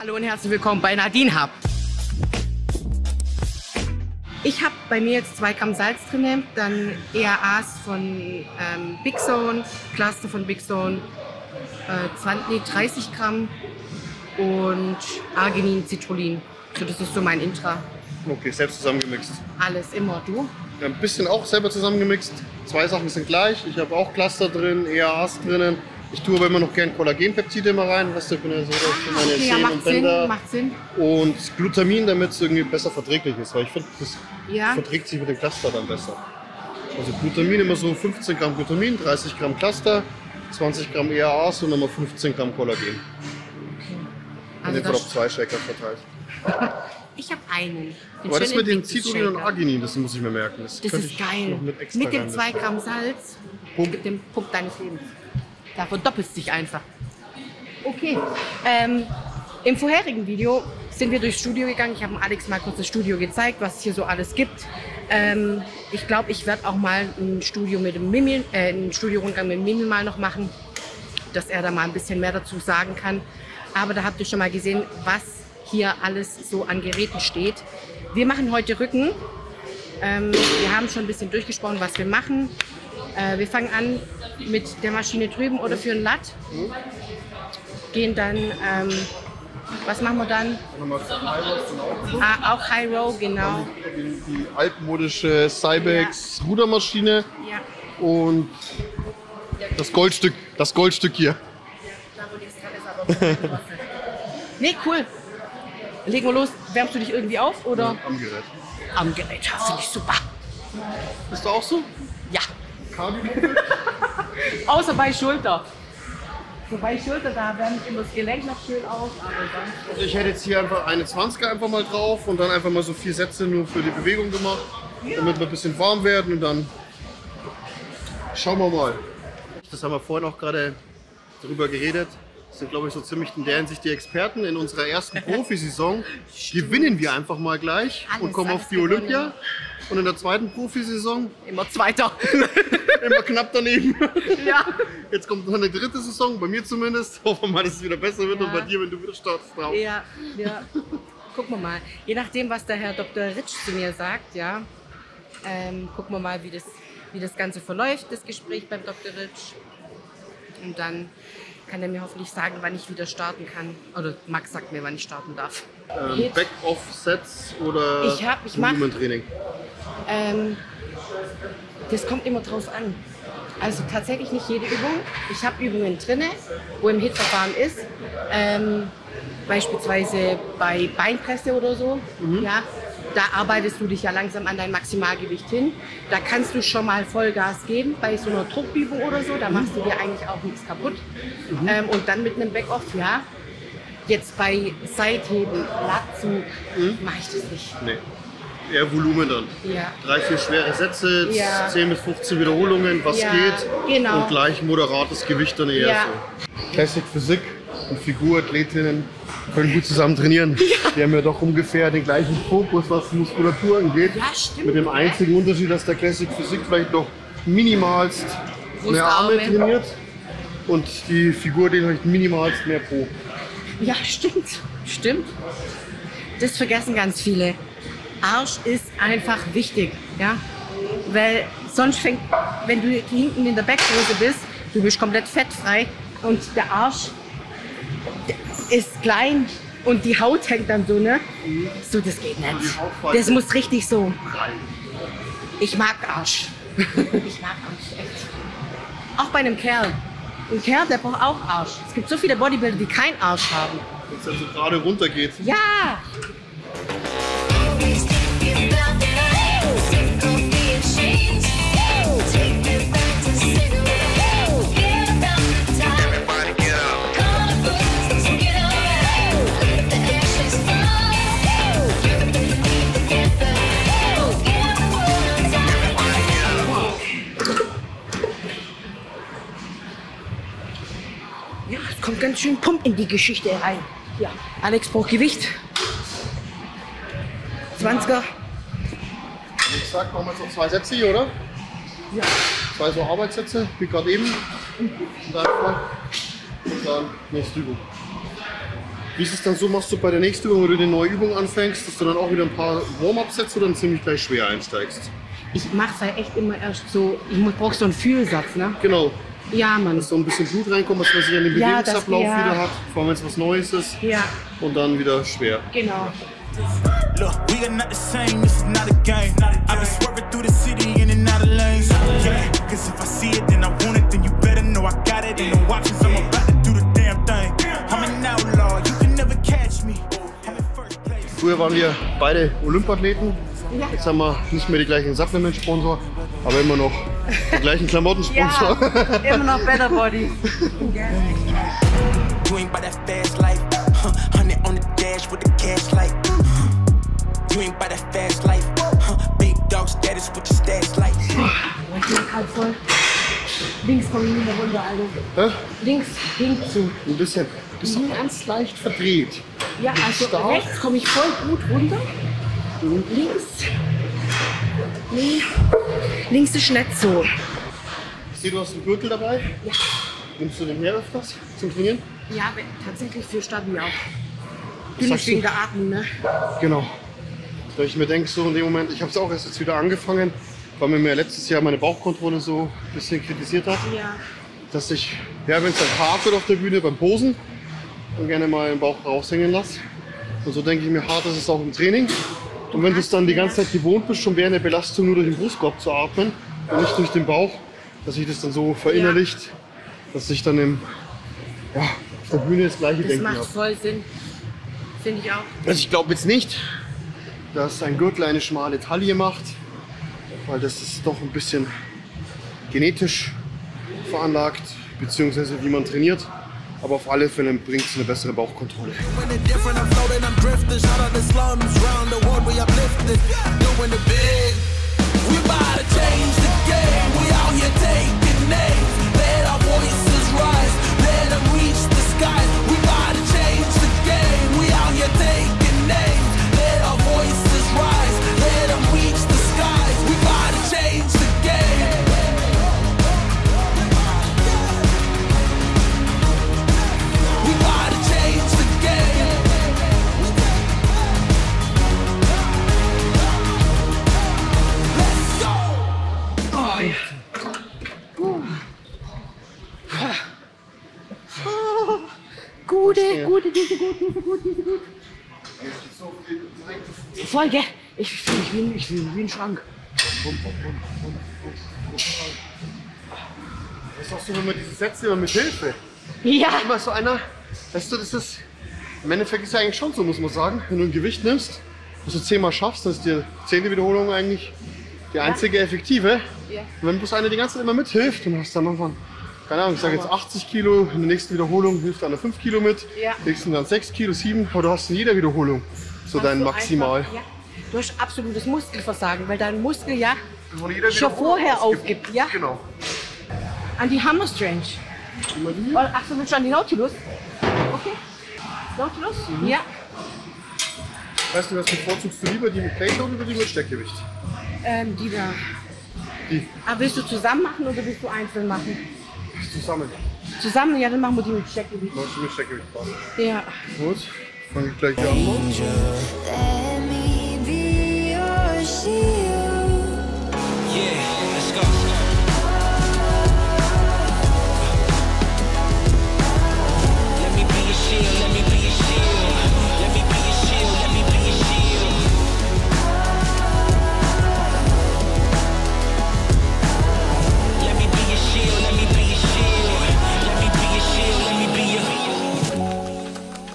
Hallo und herzlich willkommen bei Nadine Hub. Ich habe bei mir jetzt 2 Gramm Salz drin, dann ERAs von Big Zone, Cluster von Big Zone, 30 Gramm und Arginin, Citrullin. So, das ist so mein Intra. Okay, selbst zusammengemixt. Alles immer, du? Ja, ein bisschen auch selber zusammengemixt. 2 Sachen sind gleich. Ich habe auch Cluster drin, ERAs drinnen. Ich tue aber immer noch gern Kollagenpeptide immer rein. Weißt du, ich bin ja so für meine Okay, ja, Sehnen und Bänder. macht Sinn. Und Glutamin, damit es irgendwie besser verträglich ist. Weil ich finde, das Ja. verträgt sich mit dem Cluster dann besser. Also Glutamin immer so 15 Gramm Glutamin, 30 Gramm Cluster, 20 Gramm ERAs und nochmal 15 Gramm Kollagen. Okay. Und Also jetzt auf 2 Shaker verteilt. ich habe einen. Aber das mit den Invictus Citrullin und Shaker. Arginin, das muss ich mir merken. Das könnte ist ich geil. noch extra Mit dem rein 2 mischen. Gramm Salz, Pump. mit dem Pump deines Lebens. Da verdoppelst dich einfach. Okay, im vorherigen Video sind wir durchs Studio gegangen. Ich habe dem Alex mal kurz das Studio gezeigt, was es hier so alles gibt. Ich glaube, ich werde auch mal ein Studio mit dem Mimi, einen Studiorundgang mit dem Mimi mal noch machen, dass er da mal ein bisschen mehr dazu sagen kann. Aber da habt ihr schon mal gesehen, was hier alles so an Geräten steht. Wir machen heute Rücken. Wir haben schon ein bisschen durchgesprochen, was wir machen. Wir fangen an mit der Maschine drüben oder für ein Lat. Gehen dann, was machen wir dann? Auch High Row, genau. Die altmodische Cybex Rudermaschine Ja. und das Goldstück hier. Da, wo die Stress ist, aber nee, cool. Legen wir los. Wärmst du dich irgendwie auf oder? Am Gerät. Am Gerät, ja, finde ich super. Bist du auch so? Ja. Cardio? Außer bei Schulter. So bei Schulter, da wärme ich immer das Gelenk noch schön auf, aber sonst. Also ich hätte jetzt hier einfach eine 20er einfach mal drauf und dann einfach mal so 4 Sätze nur für die Bewegung gemacht, damit wir ein bisschen warm werden und dann schauen wir mal. Das haben wir vorhin auch gerade darüber geredet. Das sind, glaube ich, so ziemlich in der Hinsicht die Experten. In unserer ersten Profisaison gewinnen wir einfach mal gleich und kommen auf die Olympia. Gewonnen. Und in der zweiten Profisaison Immer Zweiter. immer knapp daneben. Ja. Jetzt kommt noch eine 3. Saison, bei mir zumindest. Hoffen wir mal, dass es wieder besser wird Ja. und bei dir, wenn du wieder startest, drauf. Ja, ja. Gucken wir mal. Je nachdem, was der Herr Dr. Ritsch zu mir sagt, ja, gucken wir mal, wie das Ganze verläuft, das Gespräch beim Dr. Ritsch. Und dann kann er mir hoffentlich sagen, wann ich wieder starten kann. Oder Max sagt mir, wann ich starten darf. Back-Off-Sets oder Ich mach- Volumentraining? Das kommt immer drauf an. Also tatsächlich nicht jede Übung. Ich habe Übungen drin, wo im HIIT-Verfahren ist. Beispielsweise bei Beinpresse oder so. Ja, da arbeitest du dich ja langsam an dein Maximalgewicht hin. Da kannst du schon mal Vollgas geben bei so einer Druckübung oder so. Da machst du dir eigentlich auch nichts kaputt. Und dann mit einem Backoff, ja. Jetzt bei Seitheben, Latzug mache ich das nicht. Nee. Eher Volumen dann. Ja. 3, 4 schwere Sätze, Ja. 10 bis 15 Wiederholungen, was Ja, geht. genau. Und gleich moderates Gewicht dann eher Ja. so. Classic Physik und Figurathletinnen können gut zusammen trainieren. Die haben ja doch ungefähr den gleichen Fokus, was Muskulatur angeht. Ja, stimmt. Mit dem einzigen Unterschied, dass der Classic Physik vielleicht noch minimalst mehr Arme Brustarme. trainiert und die Figur den vielleicht minimalst mehr Po. Ja, stimmt. Stimmt. Das vergessen ganz viele. Arsch ist einfach wichtig, ja. Weil sonst wenn du hinten in der Backpose bist, du bist komplett fettfrei und der Arsch ist klein und die Haut hängt dann so, ne? So, das geht nicht. Das muss richtig so. Ich mag Arsch. Ich mag Arsch, echt. Auch bei einem Kerl. Ein Kerl, der braucht auch Arsch. Es gibt so viele Bodybuilder, die keinen Arsch haben. Wenn es dann so gerade runter geht. Ja! Ja, es kommt ganz schön Pump in die Geschichte rein. Ja, Alex braucht Gewicht. 20er. Ich sag, machen wir jetzt noch 2 Sätze hier, oder? Ja. 2 so Arbeitssätze, wie gerade eben. Und dann nächste Übung. Wie ist es dann so, machst du bei der nächsten Übung, wenn du eine neue Übung anfängst, dass du dann auch wieder ein paar Warm-Ups setzt oder dann ziemlich gleich schwer einsteigst? Ich mache es halt echt immer erst so, ich brauche so einen Fühlsatz, ne? Genau. Ja, Mann. Dass so ein bisschen Blut reinkommt, dass man sich an den Ja, Bewegungsablauf ja. wieder hat, vor allem wenn es was Neues ist. Ja, Und dann wieder schwer. genau. Look, we are not the same, this is not a game. I've been swerving through the city in and out of lanes. Yeah, cause if I see it, then I want it, then you better know I got it. Ain't no options, I'm about to do the damn thing. I'm an outlaw, you can never catch me. I'm in first place. Früher waren wir beide Olympiathleten. Ja. Jetzt haben wir nicht mehr die gleichen Supplement-Sponsor, aber immer noch den gleichen Klamottensponsor. Ja, immer noch Better Body. You ain't by that fast life, 100 on the dash with the cash light. You ain't by that fast life, big dog status with your stats like. Ich bin halt voll. Links komme ich in der Runde, also. Hä? Links zu. Ein bisschen. Bist du ganz leicht verdreht. Ja, also Stark. rechts komme ich voll gut runter. Links. Nee. Links ist nicht so. Ich sehe, du hast einen Gürtel dabei. Ja. Nimmst du den her öfters zum Trainieren? Ja, tatsächlich für Stabi auch. Was Du sagst nicht wegen du? der Atmung, ne? Genau. Weil ich mir denke, so in dem Moment, ich habe es auch erst jetzt wieder angefangen, weil mir letztes Jahr meine Bauchkontrolle so ein bisschen kritisiert hat, Ja. dass ich, ja, wenn es dann hart wird auf der Bühne beim Posen, dann gerne mal den Bauch raushängen lasse. Und so denke ich mir, hart ist es auch im Training. Und wenn du es dann die ganze Zeit gewohnt bist, schon während der Belastung nur durch den Brustkorb zu atmen und nicht durch den Bauch, dass sich das dann so verinnerlicht, dass ich dann auf der Bühne das gleiche Das Denken macht habe. voll Sinn. Finde ich auch. Also ich glaube jetzt nicht, dass ein Gürtel eine schmale Taille macht, weil das ist doch ein bisschen genetisch veranlagt, beziehungsweise wie man trainiert. Aber auf alle Fälle bringt es eine bessere Bauchkontrolle. When it different, I'm floating, I'm drifting. Shout out the slums, round the world we uplifted. Doing it big. We about to change the game. We out here taking names. Let our voices rise. Let them reach the skies. We about to change the game. We out here taking names. Let our voices rise. Let them reach the skies. We about to change the game. We about to change the game. Let's go. Gute, diese gut. Voll, gell? Ich fühle mich wie ein Schrank. Das ist auch so, wenn man diese Sätze immer mit Hilfe. Ja. Immer so einer, weißt du, das ist, im Endeffekt ist es eigentlich schon so, muss man sagen, wenn du ein Gewicht nimmst, was du 10-mal schaffst, dann ist die 10. Wiederholung eigentlich die einzige effektive. Ja. Und wenn bloß einer die ganze Zeit immer mithilft, dann hast du am Anfang, keine Ahnung, ich sage jetzt 80 Kilo, in der nächsten Wiederholung hilft einer 5 Kilo mit, Ja. nächsten dann 6 Kilo, 7, aber du hast in jeder Wiederholung so dein Hast du Maximal. einfach- Ja. Du hast absolutes Muskelversagen, weil dein Muskel ja Von jeder schon Wiederholung vorher ausgibt. aufgibt. Ja? Genau. An die Hammer Strange. Immer die. Oh, achso, willst du an die Nautilus? Okay. Nautilus? Ja. Weißt du, was bevorzugst du lieber, die mit Playload oder die mit Steckgewicht? Die da. Die Aber willst du zusammen machen oder willst du einzeln machen? zusammen. Zusammen? Ja, dann machen wir die mit Steckgewicht. Machst du mit Steckgewicht passt. Ja. Gut, fange ich gleich an. Let me be your shield. Yeah, let's go. Let me be your shield, let me be your shield. Let me be your shield, let me be your shield. Let me be your shield, let me be your shield. Let me be your shield, let me be your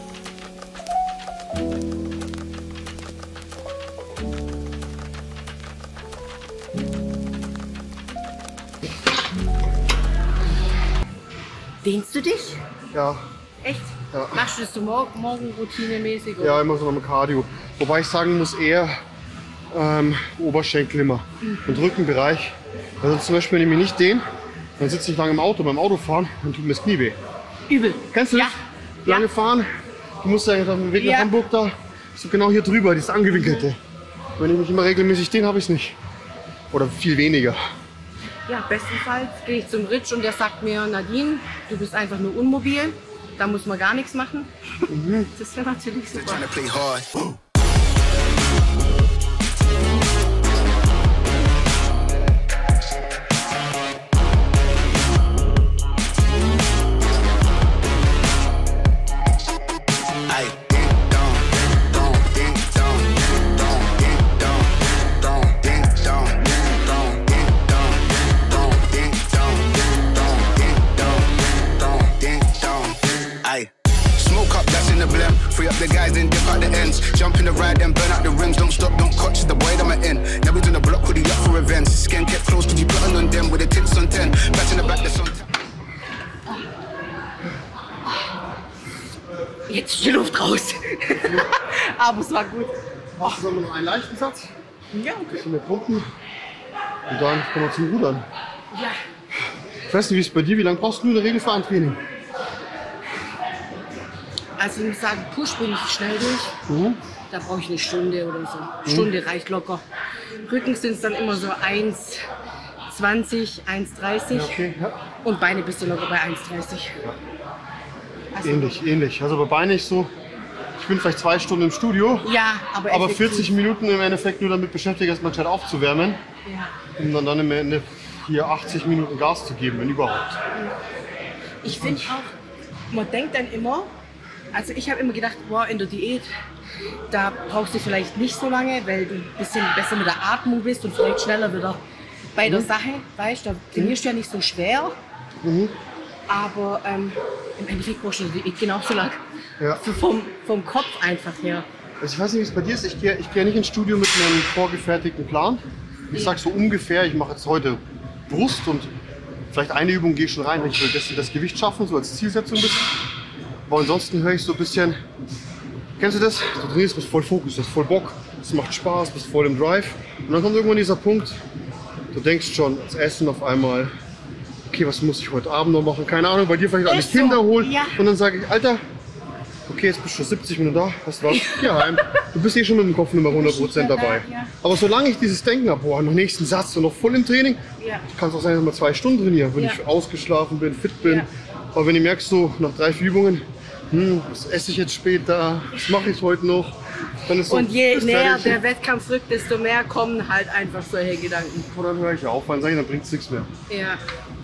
Dehnst du dich? Ja, Echt? Ja. Machst du das so morgenroutinemäßig? ja, immer so am Cardio. Wobei ich sagen muss, eher Oberschenkel immer und Rückenbereich. Also zum Beispiel, wenn ich mich nicht dehne, dann sitze ich lange im Auto, beim Autofahren, dann tut mir das Knie weh. Übel. Kennst du Ja. das? Lange fahren, du musst eigentlich auf dem Weg nach Ja. Hamburg da, so genau hier drüber, dieses angewinkelte. Wenn ich mich immer regelmäßig dehne, habe ich es nicht. Oder viel weniger. Ja, bestenfalls gehe ich zum Ritsch und der sagt mir, Nadine, du bist einfach nur unmobil. Da muss man gar nichts machen. Das wäre natürlich super. Trying to play hard. Free up the guys and dip out the ends. Jump in the ride and burn out the rims. Don't stop, don't catch the boy that I'm in. Now we doing the block with the up for events. Skin kept close to the button on them with the tits on 10. Back in the back, that's on 10. Jetzt ist die Luft raus. Aber es war gut. Machen wir noch einen leichten Satz. Ja, okay. Bisschen mehr pumpen. Und dann kommen wir zum Rudern. Ja. Ich weiß nicht, wie es bei dir, wie lange brauchst du in der Regel für ein Training? Also ich muss sagen, Push bin ich schnell durch. Da brauche ich eine Stunde oder so. Stunde reicht locker. Rücken sind es dann immer so 1,20, 1,30. Okay, ja. Und Beine bist du locker bei 1,30. Also Ähnlich. Also bei Beine nicht so. Ich bin vielleicht 2 Stunden im Studio. ja, aber effektiv. 40 Minuten im Endeffekt nur damit beschäftigt, erstmal gescheit aufzuwärmen. Ja. Um dann im Ende hier 80 Minuten Gas zu geben, wenn überhaupt. Ich finde auch, man denkt dann immer, also ich habe immer gedacht, boah, in der Diät, da brauchst du vielleicht nicht so lange, weil du ein bisschen besser mit der Atmung bist und vielleicht schneller wieder bei der Sache, weißt du, da trainierst du ja nicht so schwer. Aber im Endeffekt brauchst du die Diät genauso lang. Ja. So vom Kopf einfach her. Also ich weiß nicht, wie es bei dir ist. Ich gehe nicht ins Studio mit einem vorgefertigten Plan. Ich sage so ungefähr, ich mache jetzt heute Brust und vielleicht eine Übung gehe ich schon rein, wenn ich will das Gewicht schaffen, so als Zielsetzung bisschen. Aber ansonsten höre ich so ein bisschen, kennst du das? Du trainierst, bist voll Fokus, hast voll Bock, es macht Spaß, bist voll im Drive. Und dann kommt irgendwann dieser Punkt, du denkst schon als Essen auf einmal, okay, was muss ich heute Abend noch machen? Keine Ahnung, bei dir vielleicht alle so, Kinder holen. ja. Und dann sage ich, Alter, okay, jetzt bist du schon 70 Minuten da, hast was, geh heim. Du bist eh schon mit dem Kopf Nummer 100% dabei. Ja. Aber solange ich dieses Denken habe, boah, noch nächsten Satz und noch voll im Training, Ja. kann es auch sein, dass ich mal 2 Stunden trainiere, wenn Ja. ich ausgeschlafen bin, fit bin. Ja. Aber wenn du merkst, so nach 3, 4 Übungen, was esse ich jetzt später, was mache ich heute noch, dann ist so, Und je ist näher fertig. der Wettkampf rückt, desto mehr kommen halt einfach solche Gedanken. Und dann höre ich auf, weil dann bringt es nichts mehr. Ja.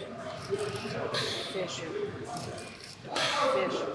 Sehr schön. Sehr schön.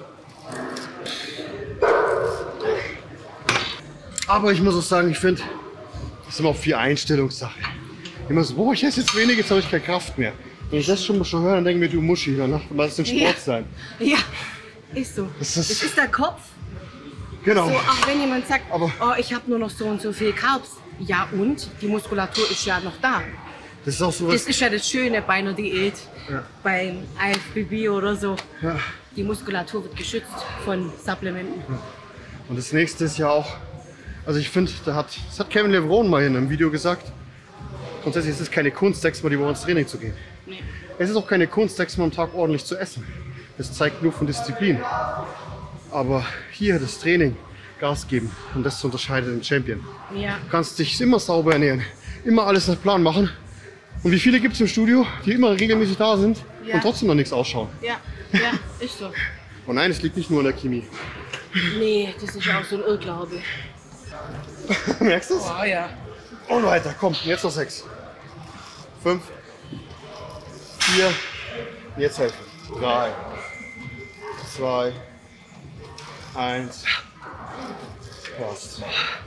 Aber ich muss auch sagen, ich finde, das ist immer auch viel Einstellungssache. Immer so, boah, ich esse jetzt wenig, jetzt habe ich keine Kraft mehr. Wenn ich das schon höre, dann denke ich mir, du Muschi, danach muss es den Sport Ja. sein. Ja, ist so. Das Es ist- ist der Kopf. Genau. So, auch wenn jemand sagt, Aber- oh, ich habe nur noch so und so viel Carbs. Ja und? Die Muskulatur ist ja noch da. Das ist auch so was. Das ist ja das Schöne bei einer Diät, Ja. beim IFBB oder so. Ja. Die Muskulatur wird geschützt von Supplementen. Und das nächste ist ja auch, also ich finde, das hat Kevin Levrone mal in einem Video gesagt, grundsätzlich ist es keine Kunst, 6-mal die Woche ins Training zu gehen. Nee. Es ist auch keine Kunst, 6-mal am Tag ordentlich zu essen. Das zeigt nur von Disziplin. Aber hier das Training, Gas geben und das unterscheidet den Champion. Ja. Du kannst dich immer sauber ernähren, immer alles nach Plan machen. Und wie viele gibt es im Studio, die immer regelmäßig da sind Ja. und trotzdem noch nichts ausschauen? Ja, ist so. Und nein, es liegt nicht nur an der Chemie. Nee, das ist ja auch so ein Irrglaube. Merkst du es? Oh ja. Und weiter, komm, jetzt noch 6. 5, 4, jetzt helfen. 3, 2, 1. Passt.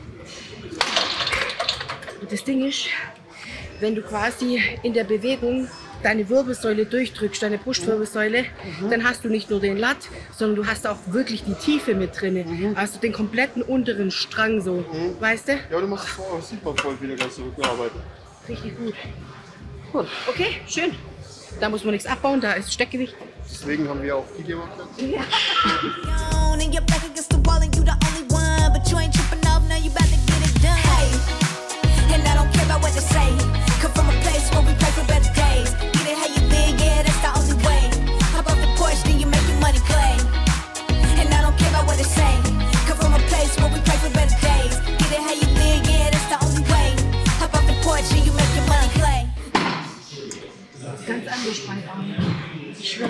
Das Ding ist, wenn du quasi in der Bewegung deine Wirbelsäule durchdrückst, deine Brustwirbelsäule, dann hast du nicht nur den Lat, sondern du hast auch wirklich die Tiefe mit drin. Also den kompletten unteren Strang so, weißt du? Ja, du machst es vor, das sieht man voll wieder ganz Rückenarbeiten. Richtig gut. Gut, okay, schön. Da muss man nichts abbauen, da ist Steckgewicht. Deswegen haben wir auch die gemacht. And you're back against the wall and you the only one, but you ain't tripping off, now you about to get it done. Hey, and I don't care about what they say. Come from a place where we pray for better days. Get it how you live, yeah, that's the only way. Hop off the porch, then you make your money play. And I don't care about what they say. Come from a place where we pray for better days. Get it how you live, yeah, that's the only way. Hop off the porch, then you make your money play. Ganz anders bei Armen. Aber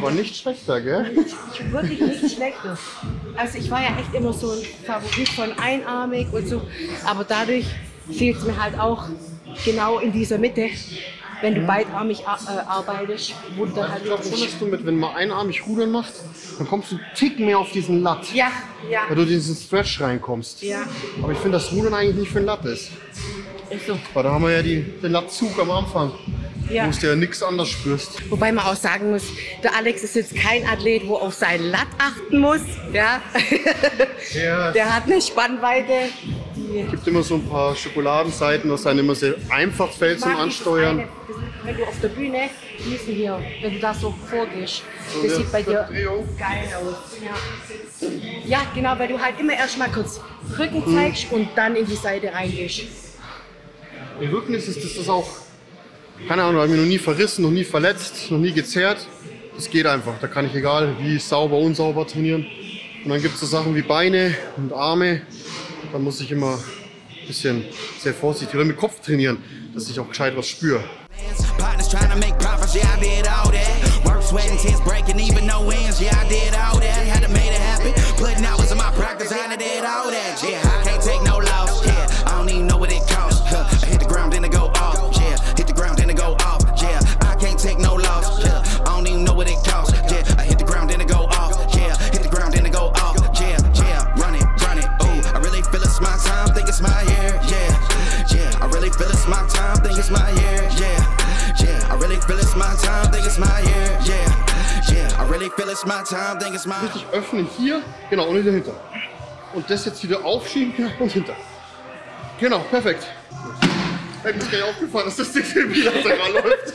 Aber nicht schlechter, gell? Wirklich nichts Schlechtes. Also ich war ja echt immer so ein Favorit von einarmig und so. Aber dadurch fehlt es mir halt auch genau in dieser Mitte, wenn du beidarmig arbeitest, wo du dann halt Ich glaube schon, dass du wenn man einarmig Rudern macht, dann kommst du einen Tick mehr auf diesen Latt. Ja, ja. Weil du in diesen Stretch reinkommst. Ja. Aber ich finde, dass Rudern eigentlich nicht für ein Latt ist. Ist so. Weil da haben wir ja den Lattzug am Anfang. Ja. Wo du ja nichts anderes spürst. Wobei man auch sagen muss, der Alex ist jetzt kein Athlet, wo auf seinen Latt achten muss. Ja. Ja. Der hat eine Spannweite. Es gibt immer so ein paar Schokoladenseiten, was dann immer sehr einfach fällt zum Mag dieses Ansteuern. eine, wenn du auf der Bühne, diesen hier, wenn du da so vorgehst, So das eine sieht bei dir Verdrehung. geil aus. Ja. Ja, genau, weil du halt immer erst mal kurz Rücken zeigst und dann in die Seite reingehst. Im Rücken ist das auch, keine Ahnung, habe ich mich noch nie verrissen, noch nie verletzt, noch nie gezerrt. Das geht einfach, da kann ich egal wie sauber, unsauber trainieren. Und dann gibt es so Sachen wie Beine und Arme. Da muss ich immer ein bisschen sehr vorsichtig oder mit Kopf trainieren, dass ich auch gescheit was spüre. Partners trying to make profits, yeah, I did all that. Work, sweat, and tears breaking, even no ends, yeah, I did all that. Had to make it happen, putting hours in my practice, I did all that. Yeah, I can't take no loss, yeah, I don't even know what it costs. I hit the ground, then it go off, yeah, hit the ground, then it go off, yeah, I can't take no loss, yeah, I don't even know what it costs. Yeah, I hit the ground, then it go off, yeah, hit the ground, then it go off, yeah, yeah, run it, ooh, I really feel it's my time, think it's my year, yeah, yeah, I really feel it's my time, think it's my year, yeah. Yeah, I really feel it's my time, think it's my year. Yeah, yeah, I really feel it's my time, think it's my. Richtig öffnen hier, genau, und dahinter. Und das jetzt wieder aufschieben, genau, und hinter. Genau, perfekt. Hätte mir gar nicht aufgefallen, dass das Ding bilateral läuft.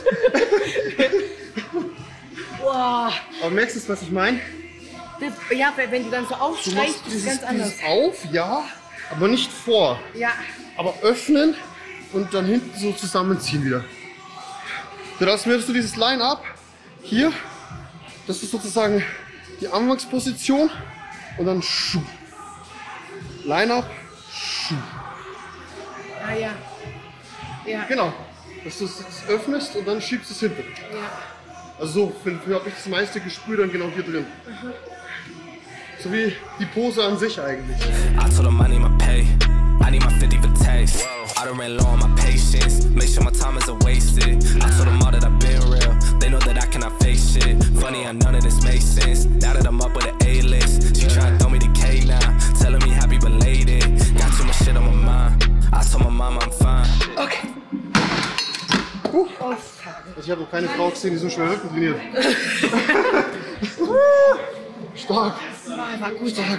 Wow. Aber merkst du, was ich meine? Ja, wenn du dann so Du aufstreichst, machst ist es ganz anders. dieses auf, ja, aber nicht vor. Ja, Aber öffnen und dann hinten so zusammenziehen wieder. Daraus würdest du dieses Line-Up hier, das ist sozusagen die Anfangsposition und dann Schuh. Line-Up, Schuh. ah ja. Ja, Genau, dass du es öffnest und dann schiebst du es hinten. ja. Also so habe ich das meiste Gespür dann genau hier drin. So wie die Pose an sich eigentlich. I told them I need my pay, I need my 50 for taste. I done ran low on my patience, make sure my time isn't wasted. I told them all that I've been real, they know that I cannot face shit. Funny how none of this makes sense, now that I'm up with an A-list. She tryna throw me the K now, telling me happy belated. Got too much shit on my mind, I told my mama I'm fine. Okay. Also ich habe noch keine Frau gesehen, die so schwer Rücken trainiert. Stark. War gut. Stark.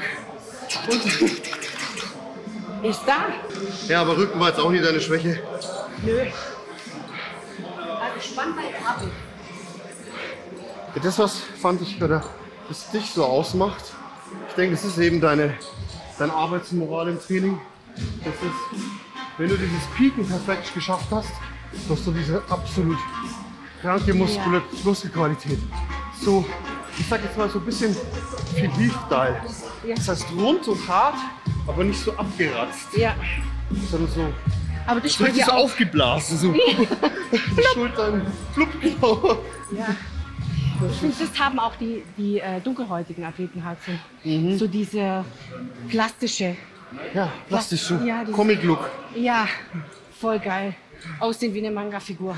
Ist da? Ja, aber Rücken war jetzt auch nie deine Schwäche. Nö. Also Spannweite habe ich. Ja, das, was fand ich, oder das dich so ausmacht, ich denke, das ist eben deine Arbeitsmoral im Training. Das ist, wenn du dieses Pieken perfekt geschafft hast, hast du diese absolut kranke Muskelqualität. So, ich sag jetzt mal so ein bisschen Philippe-Style. Ja. Das heißt rund und hart, aber nicht so abgeratzt, Ja. sondern so Aber das so spielt richtig ja so auch. aufgeblasen. So. Die Schultern, flupp, genau. Ja. Ich finde, das haben auch die dunkelhäutigen Athleten halt so. So diese plastische. Ja, plastisch so. Ja, dieses- Comic-Look. Ja, voll geil. Aussehen wie eine Manga-Figur.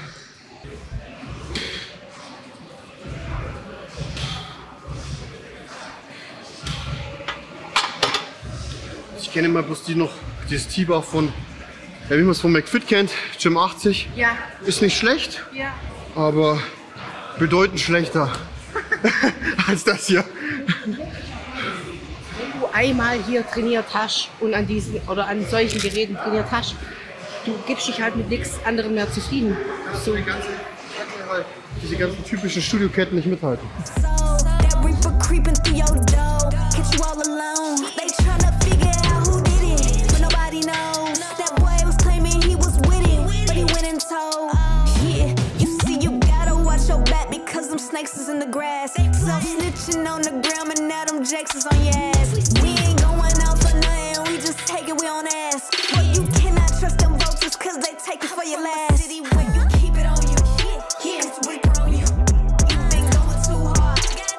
Ich kenne immer bloß dieses T-Bar von, ja, wie man es von McFit kennt, Gym 80. Ja. Ist nicht schlecht, Ja. aber bedeutend schlechter als das hier. Wenn du einmal hier trainiert hast und an diesen oder an solchen Geräten trainiert hast, du gibst dich halt mit nichts anderem mehr zufrieden. So. Diese ganzen typischen Studioketten nicht mithalten. So, that reaper creeping through your door. Catch you all alone. They tryna figure out who did it, but nobody knows. That boy was claiming he was with it, but he went and told. Yeah, you see, you gotta watch your back because them snakes is in the grass. So snitching on the gram and now them jakes is on your ass. We ain't going out for nothing, we just take it, we on ass. Boy, you cannot trust them vultures cause they take it for your last. Where you keep it on you, yeah, it's reaper on you. You been going too hard,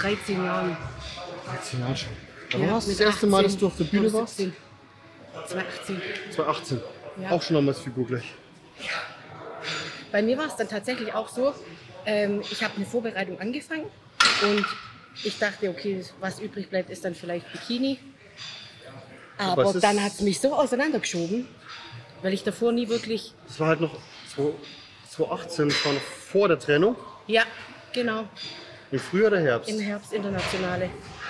13 Jahren. 13 Jahre schon. Wann Ja, war das mit erste Mal, 18 dass du auf der Bühne oder warst? 17. 2018. 2018. Ja. Auch schon damals Figur gleich. Bei mir war es dann tatsächlich auch so, ich habe eine Vorbereitung angefangen und ich dachte, okay, was übrig bleibt, ist dann vielleicht Bikini. Aber Was ist- dann hat es mich so auseinandergeschoben, weil ich davor nie wirklich... Das war halt noch 2018, das war noch vor der Trennung. Ja, genau, Im Frühjahr oder Herbst. im Herbst Internationale.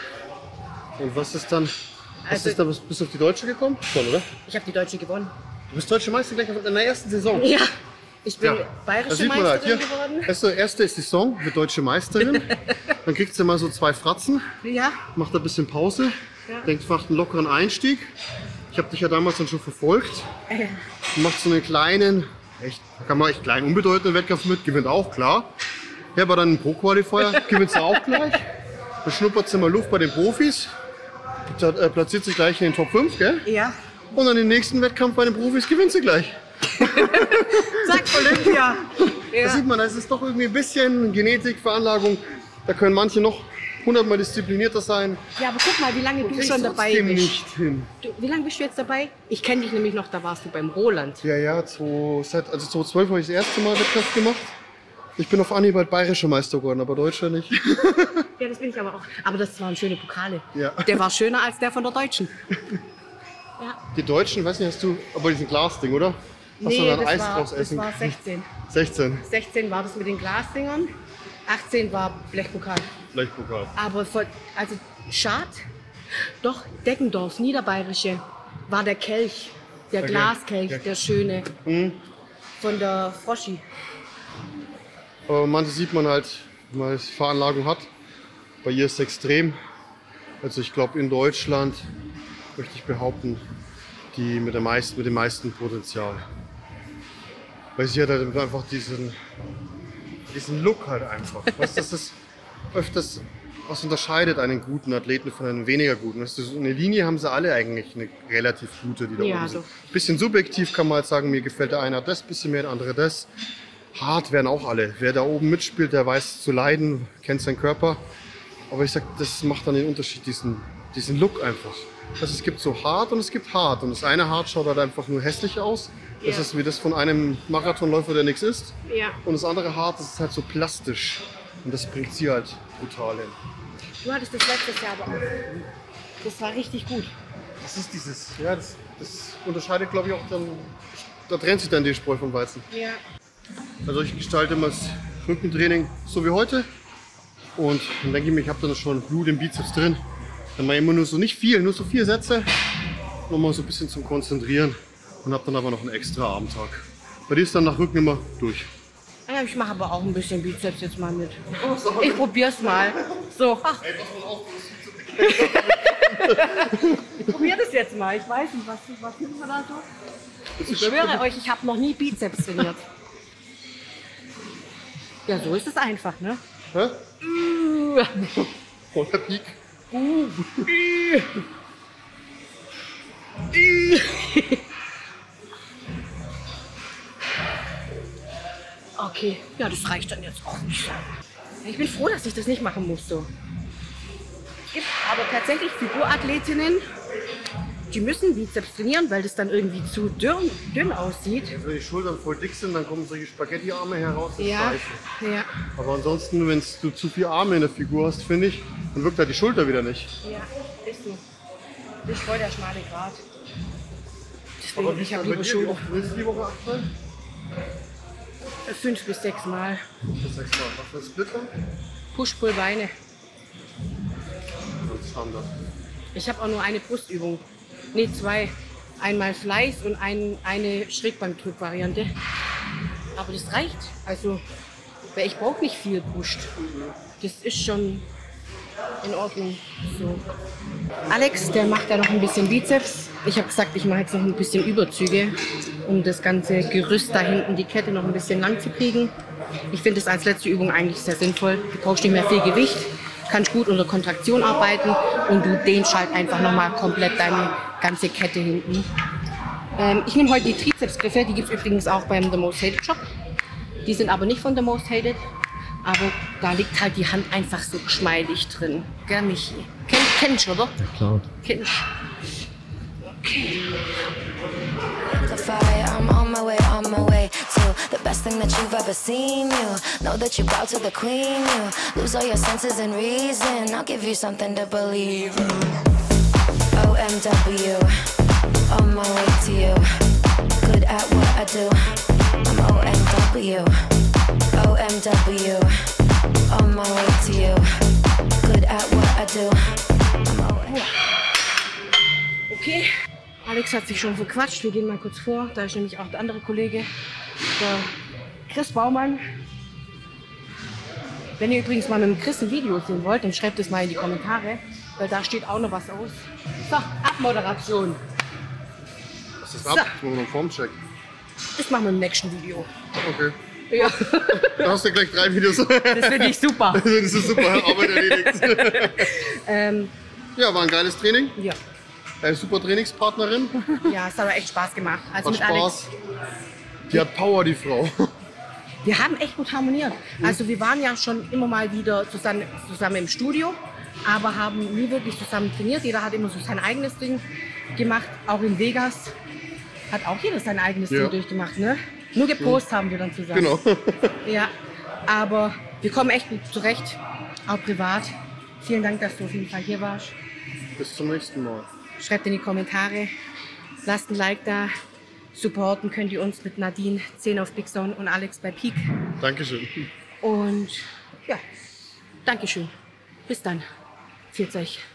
Und was ist dann? Also- Bist du auf die Deutsche gekommen? Schon, oder? Ich habe die Deutsche gewonnen. Du bist Deutsche Meister gleich in der ersten Saison. Ja, ich bin Da bayerische sieht man halt Meisterin hier. geworden. Erste ist die Saison, wird Deutsche Meisterin. Dann kriegt sie mal so 2 Fratzen, Ja, macht ein bisschen Pause, Ja. denkt, macht einen lockeren Einstieg. Ich habe dich ja damals dann schon verfolgt. Macht so einen kleinen, kann man echt kleinen, unbedeutenden Wettkampf mit, gewinnt auch, klar. Ja, aber dann einen Pro-Qualifier, gewinnt sie auch gleich. Dann schnuppert sie mal Luft bei den Profis, platziert sich gleich in den Top 5, gell? ja. Und dann den nächsten Wettkampf bei den Profis gewinnt sie gleich. Sag Olympia. Da Ja. sieht man, das ist doch irgendwie ein bisschen Genetik, Veranlagung. Da können manche noch 100-mal disziplinierter sein. Ja, aber guck mal, wie lange du Kriegst schon dabei trotzdem bist. nicht hin. Wie lange bist du jetzt dabei? Ich kenne dich nämlich noch, da warst du beim Roland. Ja, 2012 habe ich das erste Mal Wettkampf gemacht. Ich bin auf Anhieb halt bayerischer Meister geworden, aber Deutscher nicht. Ja, das bin ich aber auch. Aber das waren schöne Pokale. Ja. Der war schöner als der von der Deutschen. Ja. Die Deutschen, weiß nicht, hast du, aber diesen Glasding, oder? Hast du Nee, dann das Eis war, draus das essen? war 16. 16, 16 war das mit den Glasdingern. 18 war Blechpokal. Blechpokal. Aber also Schad, doch Deggendorf, Niederbayerische, war der Kelch, der Okay. Glaskelch, Ja. der schöne. Von der Froschi. Aber manche sieht man halt, wenn man Veranlagung hat. Bei ihr ist es extrem. Also ich glaube in Deutschland möchte ich behaupten, die mit dem meisten Potenzial. Weil sie hat halt einfach diesen Look halt einfach. Weißt, das ist öfters, was unterscheidet einen guten Athleten von einem weniger guten. Weißt du, so eine Linie haben sie alle eigentlich eine relativ gute, die da Ja, oben sind. so. Bisschen subjektiv kann man halt sagen, mir gefällt der eine das bisschen mehr, der andere das. Hart werden auch alle. Wer da oben mitspielt, der weiß zu leiden, kennt seinen Körper. Aber ich sag, das macht dann den Unterschied, diesen Look einfach. Also es gibt so hart und es gibt hart. Und das eine hart schaut halt einfach nur hässlich aus. Das Ja. ist wie das von einem Marathonläufer, der nichts isst. Ja. Und das andere hart, das ist halt so plastisch. Und das bringt sie halt brutal hin. Du hattest das letztes Jahr aber auch. Das war richtig gut. Das ist dieses, ja, das unterscheidet, glaube ich, auch dann, da trennt sich dann die Spreu vom Weizen. Ja. Also ich gestalte immer das Rückentraining so wie heute. Und dann denke ich mir, ich habe dann schon Blut im Bizeps drin. Dann mache ich immer nur so, nicht viel, nur so 4 Sätze. Nochmal so ein bisschen zum Konzentrieren. Und habe dann aber noch einen extra Abendtag. Bei dir ist dann nach Rücken immer durch. Ja, ich mache aber auch ein bisschen Bizeps jetzt mal mit. Ich probier's mal. So. Ach. Ich probiere das jetzt mal. Ich weiß nicht, was finden wir da so? Ich schwöre euch, ich habe noch nie Bizeps trainiert. Ja, so ist es einfach, ne? Hä? Voller Peak. Okay, ja, das reicht dann jetzt auch nicht so. Ich bin froh, dass ich das nicht machen muss so. Es gibt aber tatsächlich Figurathletinnen, die müssen Bizeps trainieren, weil das dann irgendwie zu dünn aussieht. Wenn die Schultern voll dick sind, dann kommen solche Spaghetti-Arme heraus. Das ist Ja, scheiße. ja, Aber ansonsten, wenn du zu viele Arme in der Figur hast, finde ich, dann wirkt halt die Schulter wieder nicht. ja, ist so. Das ist voll der schmale Grat. Aber Deswegen, ich habe lieber Schulter. Wie trainierst du die Woche aktuell? 5 bis 6 Mal. Das 6 Mal. Was für ein Split dann? Push-Pull-Beine. Das ist Standard. Ich habe auch nur eine Brustübung. Nee, 2. Einmal Fleiß und eine Schrägbankdrück-Variante. Aber das reicht. Also, weil ich brauche nicht viel pusht. Das ist schon in Ordnung. So. Alex, der macht ja noch ein bisschen Bizeps. Ich habe gesagt, ich mache jetzt noch ein bisschen Überzüge, um das ganze Gerüst da hinten, die Kette noch ein bisschen lang zu kriegen. Ich finde es als letzte Übung eigentlich sehr sinnvoll. Du brauchst nicht mehr viel Gewicht, kannst gut unter Kontraktion arbeiten und du dehnst halt einfach nochmal komplett deine ganze Kette hinten. Ich nehme heute die Trizepsgriffe, die gibt es übrigens auch beim The Most Hated Shop. Die sind aber nicht von The Most Hated. Aber da liegt halt die Hand einfach so geschmeidig drin. Gell, Michi? Kennst du, oder? Ja, klar. Kennst Okay. The fire, I'm on my way to the best thing that you've ever seen. You know that you bow to the queen. You lose all your senses and reason. I'll give you something to believe in. OMW, on my way to you. Good at what I do. I'm OMW, OMW, on my way to you. Good at what I do. I'm OMW. Okay. Alex hat sich schon verquatscht. Wir gehen mal kurz vor. Da ist nämlich auch der andere Kollege, der Chris Baumann. Wenn ihr übrigens mal mit dem Chris ein Video sehen wollt, dann schreibt es mal in die Kommentare, weil da steht auch noch was aus. So, Abmoderation. Was ist ab? Das machen wir noch Formcheck. Das machen wir im nächsten Video. Okay. Ja, Da hast du gleich 3 Videos. das finde ich super. Das ist super, Arbeit erledigt. Ja, war ein geiles Training. Ja. Super Trainingspartnerin. Ja, es hat aber echt Spaß gemacht. Also Hat mit Alex. Spaß. Die hat Power, die Frau. Wir haben echt gut harmoniert. Also wir waren ja schon immer mal wieder zusammen im Studio, aber haben nie wirklich zusammen trainiert. Jeder hat immer so sein eigenes Ding gemacht. Auch in Vegas hat auch jeder sein eigenes Ding durchgemacht. Ne? Nur gepostet haben wir dann zusammen. Genau. Ja, aber wir kommen echt gut zurecht, auch privat. Vielen Dank, dass du auf jeden Fall hier warst. Bis zum nächsten Mal. Schreibt in die Kommentare, lasst ein Like da. Supporten könnt ihr uns mit Nadine, 10 auf Big Zone und Alex bei Peak. Dankeschön. Und ja, Dankeschön. Bis dann. Pfiat euch.